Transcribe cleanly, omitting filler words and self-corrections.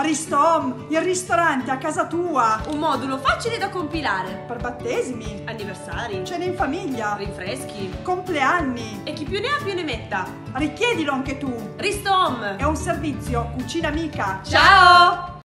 Risto Home, il ristorante a casa tua. Un modulo facile da compilare. Per battesimi, Anniversari, cene in famiglia, rinfreschi compleanni. e chi più ne ha più ne metta. Richiedilo anche tu. Risto Home. È un servizio cucina amica. Ciao!